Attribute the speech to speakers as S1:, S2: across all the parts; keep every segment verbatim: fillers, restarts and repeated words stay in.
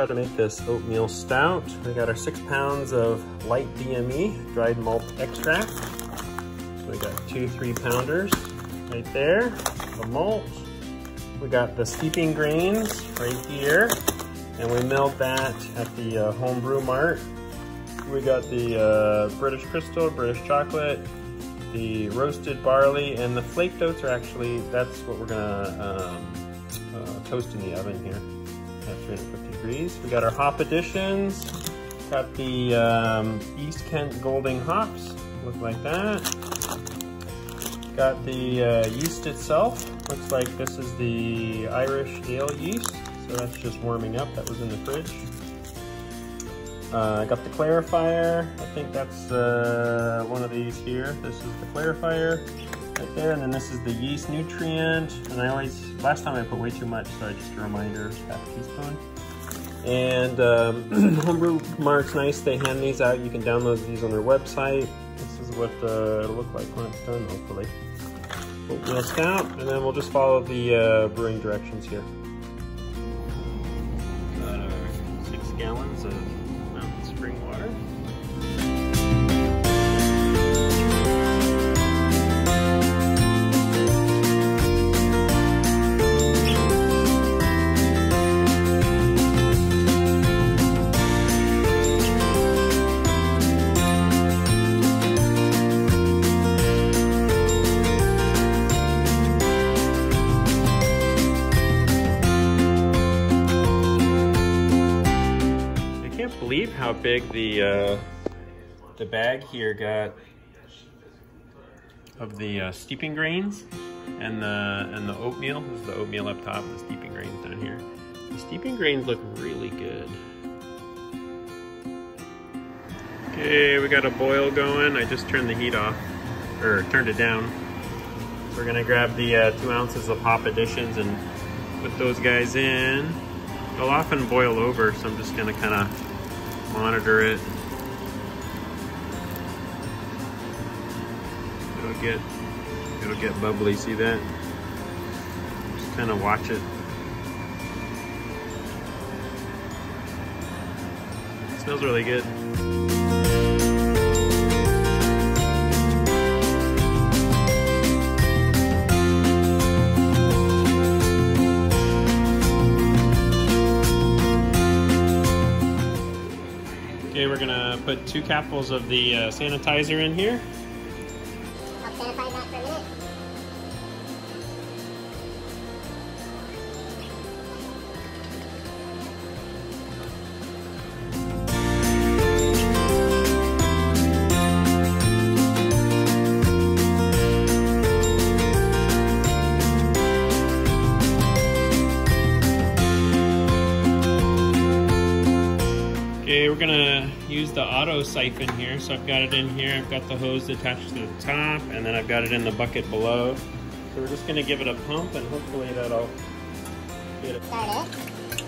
S1: try to make this oatmeal stout. We got our six pounds of light D M E, dried malt extract. So we got two three pounders right there, the malt. We got the steeping grains right here, and we milled that at the uh, Homebrew Mart. We got the uh, British Crystal, British Chocolate, the roasted barley, and the flaked oats are actually, that's what we're gonna um, uh, toast in the oven here at three hundred fifty degrees. We got our hop additions. Got the um, East Kent Golding hops, look like that. Got the uh, yeast itself. Looks like this is the Irish ale yeast, so that's just warming up. That was in the fridge. I uh, got the clarifier. I think that's uh, one of these here. This is the clarifier right there, and then this is the yeast nutrient. And I always, last time I put way too much, so I just a reminder, half a teaspoon. And um, Homebrew Mart's nice. They hand these out. You can download these on their website. This is what uh, it'll look like when it's done, hopefully. Oatmeal stout, and then we'll just follow the uh, brewing directions here. Got our six gallons of mountain spring water. Believe how big the uh, the bag here got of the uh, steeping grains and the and the oatmeal. This is the oatmeal up top, the steeping grains down here. The steeping grains look really good. Okay, we got a boil going. I just turned the heat off, or turned it down. So we're gonna grab the uh, two ounces of hop additions and put those guys in. They'll often boil over, so I'm just gonna kind of monitor it. It'll get it'll get bubbly, see that? Just kind of watch it. It smells really good. Okay, we're gonna put two capfuls of the uh, sanitizer in here.
S2: I'll sanitize that for a minute.
S1: Okay, we're gonna use the auto siphon here. So I've got it in here. I've got the hose attached to the top, and then I've got it in the bucket below. So we're just gonna give it a pump, and hopefully that'll get it.
S2: Start it.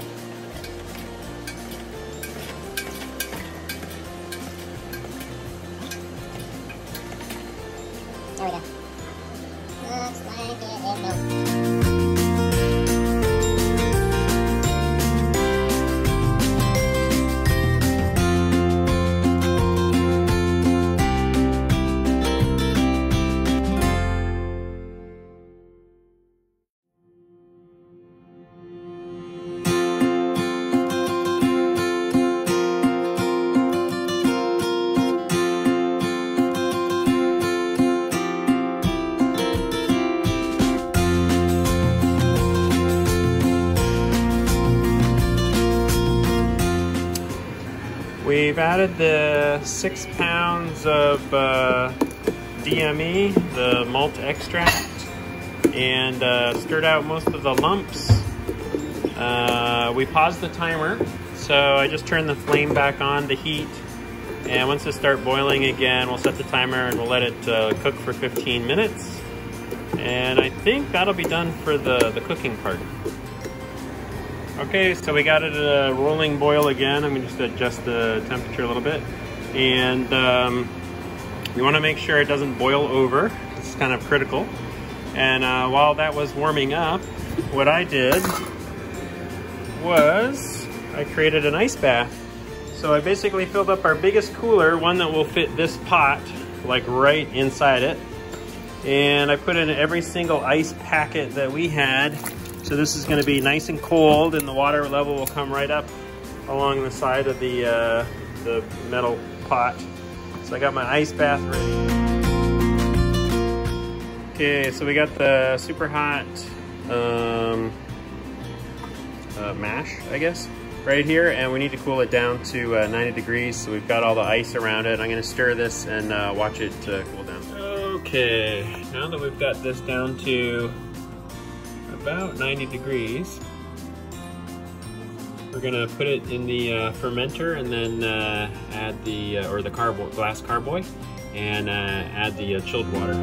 S2: There we go. Looks like it is done.
S1: We've added the six pounds of uh, D M E, the malt extract, and uh, stirred out most of the lumps. Uh, we paused the timer, so I just turned the flame back on to heat. And once it starts boiling again, we'll set the timer and we'll let it uh, cook for fifteen minutes. And I think that'll be done for the, the cooking part. Okay, so we got it at a rolling boil again. I'm gonna just adjust the temperature a little bit. And um, you wanna make sure it doesn't boil over. It's kind of critical. And uh, while that was warming up, what I did was I created an ice bath. So I basically filled up our biggest cooler, one that will fit this pot, like right inside it. And I put in every single ice packet that we had. So this is gonna be nice and cold, and the water level will come right up along the side of the, uh, the metal pot. So I got my ice bath ready. Okay, so we got the super hot um, uh, mash, I guess, right here, and we need to cool it down to uh, ninety degrees. So we've got all the ice around it. I'm gonna stir this and uh, watch it uh, cool down. Okay, now that we've got this down to about ninety degrees, we're gonna put it in the uh, fermenter and then uh, add the, uh, or the carboy, glass carboy, and uh, add the uh, chilled water.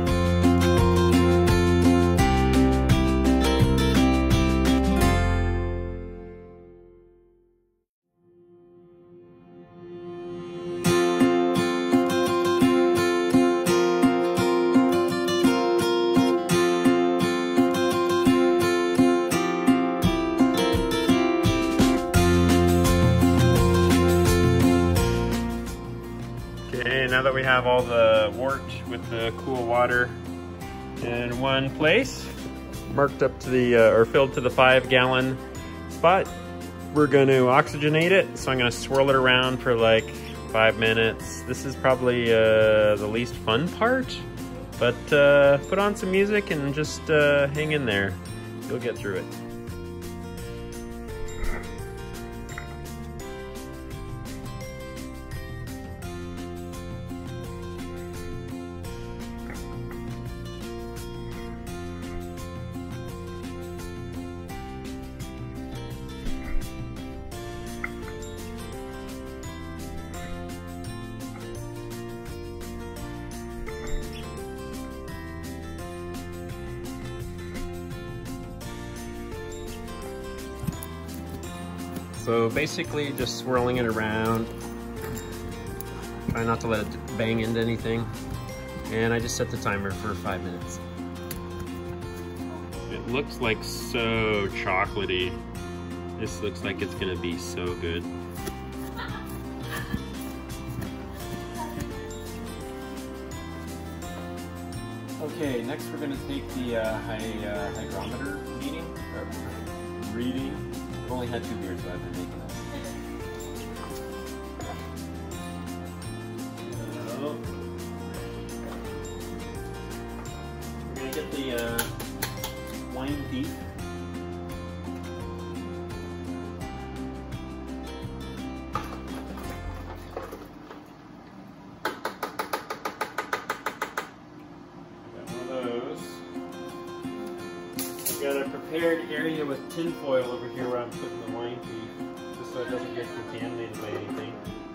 S1: Now that we have all the wort with the cool water in one place, marked up to the, uh, or filled to the five gallon spot, we're going to oxygenate it. So I'm going to swirl it around for like five minutes. This is probably uh, the least fun part, but uh, put on some music and just uh, hang in there. You'll get through it. So basically just swirling it around. Try not to let it bang into anything. And I just set the timer for five minutes. It looks like so chocolatey. This looks like it's gonna be so good. Okay, next we're gonna take the uh, high, uh, hygrometer reading. Or reading. I've only had two beers, so I've been making this. So, we're gonna get the uh, wine beef. Got a prepared area with tin foil over here where I'm putting the wine beef, just so it doesn't get contaminated by anything.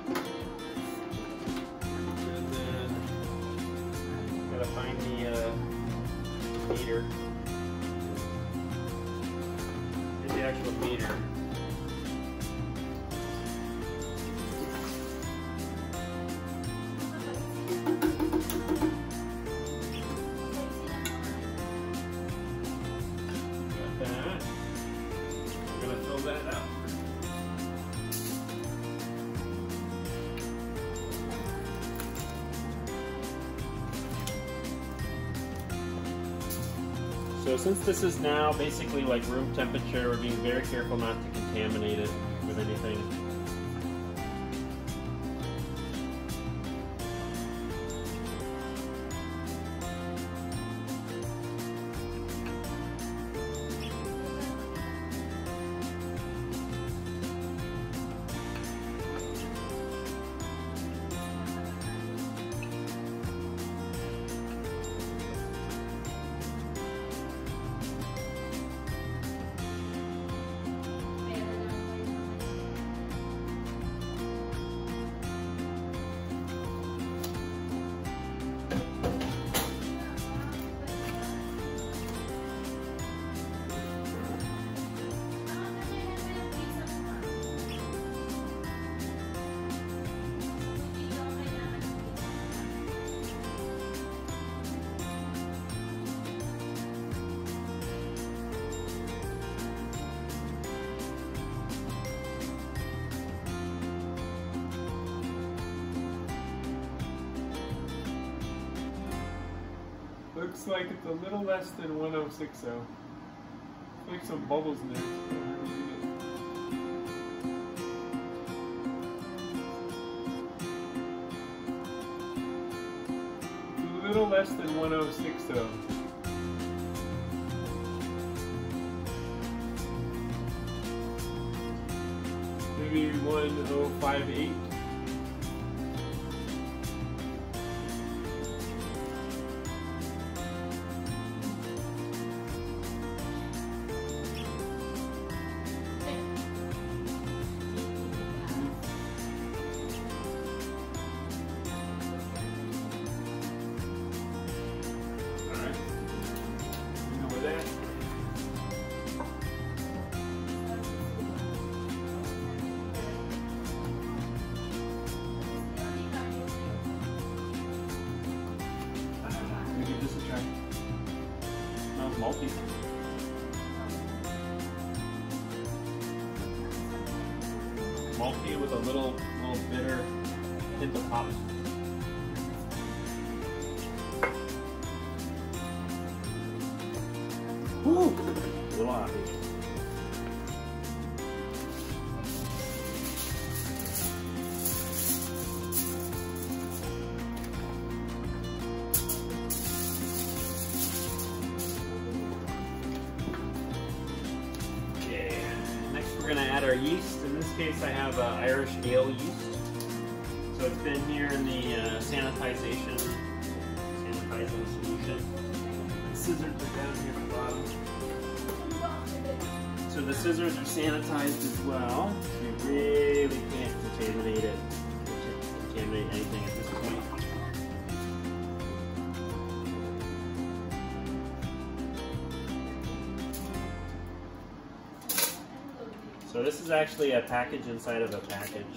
S1: And then gotta find the uh, meter. Here's the actual meter. So since this is now basically like room temperature, we're being very careful not to contaminate it with anything.
S3: Looks like it's a little less than one oh six oh. Like some bubbles in there. A little less than one oh six oh. Maybe one oh five eight.
S1: Malty. Malty with a little, little bitter hint of hops. Woo! A little hoppy. We're going to add our yeast. In this case, I have uh, Irish ale yeast. So it's been here in the uh, sanitization, sanitizing solution. The scissors are down here at the bottom. So the scissors are sanitized as well. So you really can't contaminate it, contaminate anything at this point. So this is actually a package inside of a package.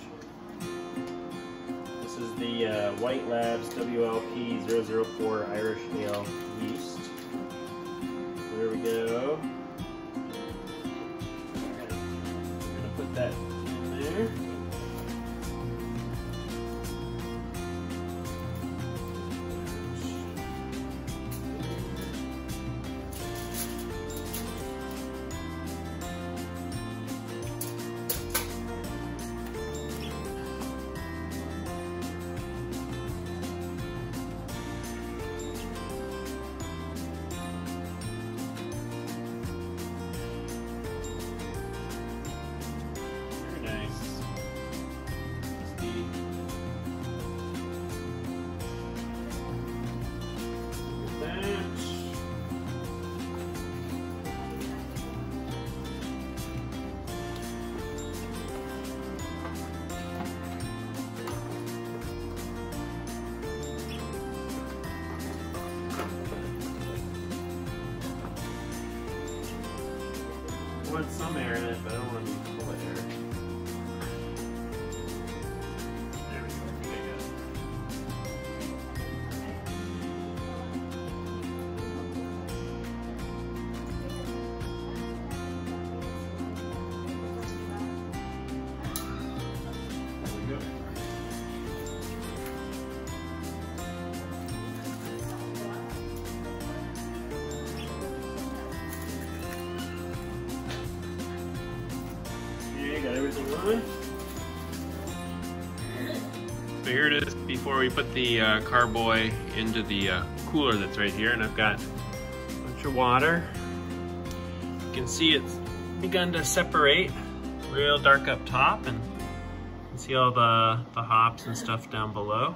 S1: This is the uh, White Labs W L P zero zero four Irish Ale yeast. There we go. We're gonna put that in there. I want some air in it, but I don't want to be full of air. There we go. Okay, good. There we go. Got everything on. So here it is before we put the uh, carboy into the uh, cooler that's right here, and I've got a bunch of water. You can see it's begun to separate, real dark up top, and you can see all the, the hops and stuff down below.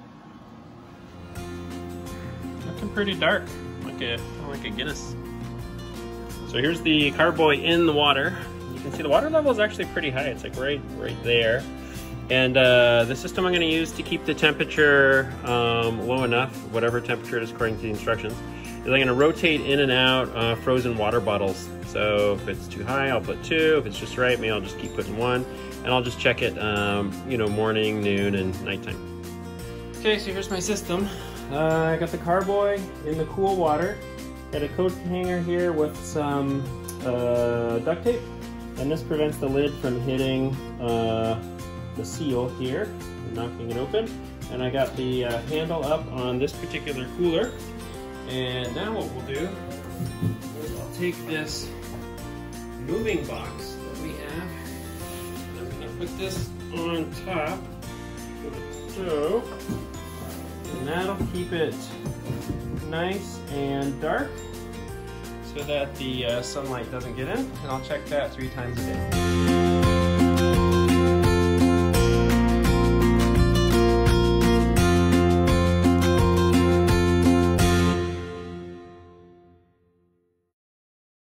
S1: Looking pretty dark, like a, like a Guinness. So here's the carboy in the water. You can see the water level is actually pretty high. It's like right, right there. And uh, the system I'm going to use to keep the temperature um, low enough, whatever temperature it is according to the instructions, is I'm going to rotate in and out uh, frozen water bottles. So if it's too high, I'll put two. If it's just right, maybe I'll just keep putting one. And I'll just check it, um, you know, morning, noon, and nighttime. Okay, so here's my system. Uh, I got the carboy in the cool water. Got a coat hanger here with some uh, duct tape. And this prevents the lid from hitting uh, the seal here and knocking it open. And I got the uh, handle up on this particular cooler. And now what we'll do is I'll take this moving box that we have. I'm going to put this on top of the stove, and that'll keep it nice and dark so that the uh, sunlight doesn't get in, and I'll check that three times a day.